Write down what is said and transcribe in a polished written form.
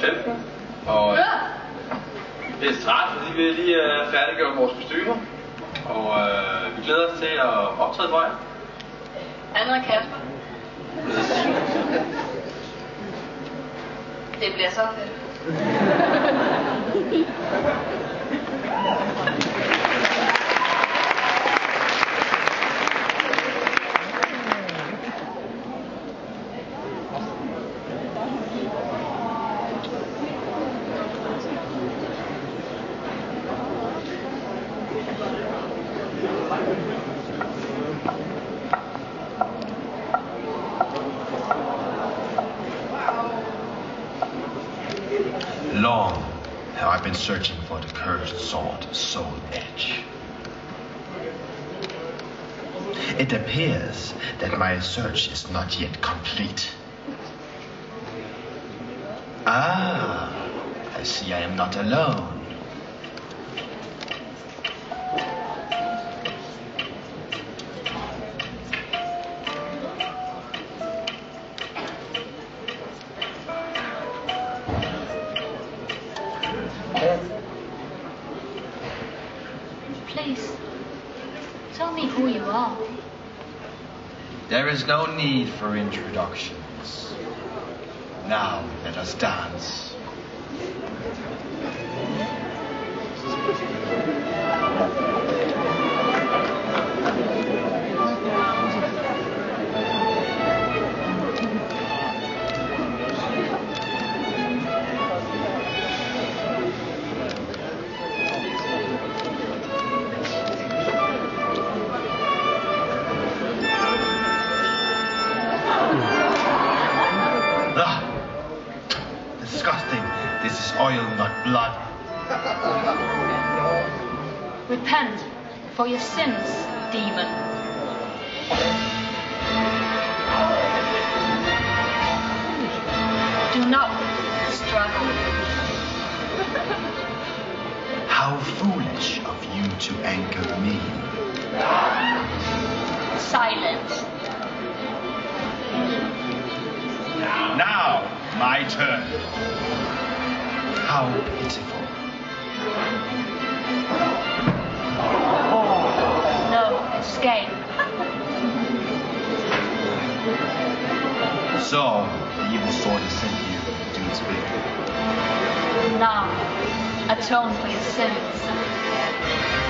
teltene. Og det er snart, fordi vi lige er færdiggjort vores kostymer. Og vi glæder os til at optræde for jer. Anna og Kasper. Det bliver så fedt. Long have I been searching for the cursed sword, Soul Edge. It appears that my search is not yet complete. Ah, I see I am not alone. Please, tell me who you are. There is no need for introductions. Now let us dance. Disgusting. This is oil, not blood. Repent for your sins, demon. Do not struggle. How foolish of you to anger me. Silence. Now, my turn. How pitiful. No escape. So, the evil sword has sent you to do its bidding. Now, atone for your sins.